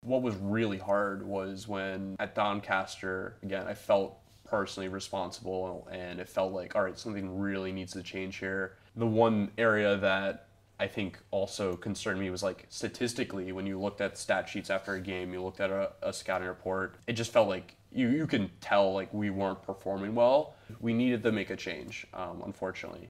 What was really hard was when at Doncaster, again, I felt personally responsible and it felt like, all right, something really needs to change here. The one area that I think also concerned me was like statistically, when you looked at stat sheets after a game, you looked at a scouting report, it just felt like you can tell like we weren't performing well. We needed to make a change, unfortunately.